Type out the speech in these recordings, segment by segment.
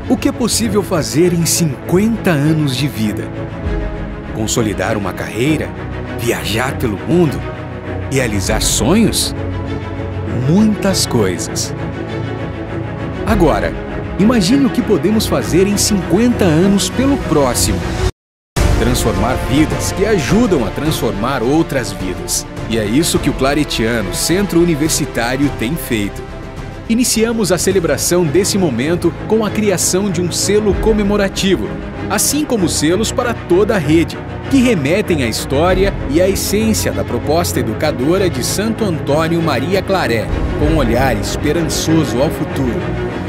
O que é possível fazer em 50 anos de vida? Consolidar uma carreira? Viajar pelo mundo? Realizar sonhos? Muitas coisas. Agora, imagine o que podemos fazer em 50 anos pelo próximo. Transformar vidas que ajudam a transformar outras vidas. E é isso que o Claretiano Centro Universitário tem feito. Iniciamos a celebração desse momento com a criação de um selo comemorativo, assim como selos para toda a rede, que remetem à história e à essência da proposta educadora de Santo Antônio Maria Claret, com um olhar esperançoso ao futuro.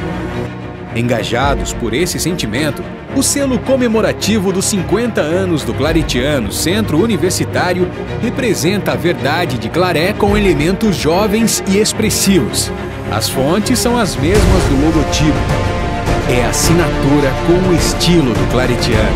Engajados por esse sentimento, o selo comemorativo dos 50 anos do Claretiano Centro Universitário representa a verdade de Claret com elementos jovens e expressivos. As fontes são as mesmas do logotipo. É a assinatura com o estilo do Claretiano.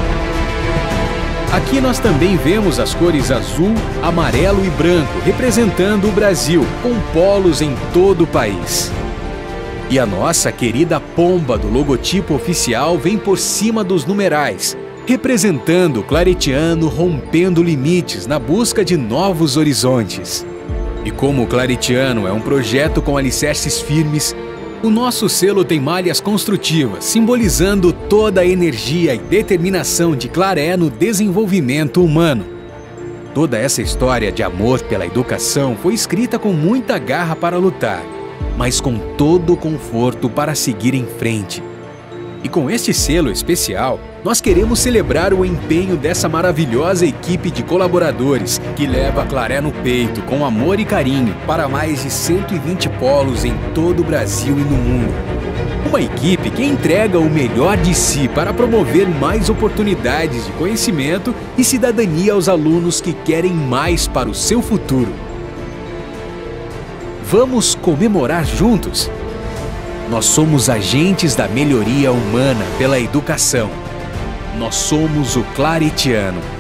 Aqui nós também vemos as cores azul, amarelo e branco, representando o Brasil, com polos em todo o país. E a nossa querida pomba do logotipo oficial vem por cima dos numerais, representando o Claretiano rompendo limites na busca de novos horizontes. E como o Claretiano é um projeto com alicerces firmes, o nosso selo tem malhas construtivas, simbolizando toda a energia e determinação de Claret no desenvolvimento humano. Toda essa história de amor pela educação foi escrita com muita garra para lutar, mas com todo o conforto para seguir em frente. E com este selo especial, nós queremos celebrar o empenho dessa maravilhosa equipe de colaboradores que leva a Claret no peito com amor e carinho para mais de 120 polos em todo o Brasil e no mundo. Uma equipe que entrega o melhor de si para promover mais oportunidades de conhecimento e cidadania aos alunos que querem mais para o seu futuro. Vamos comemorar juntos? Nós somos agentes da melhoria humana pela educação. Nós somos o Claretiano.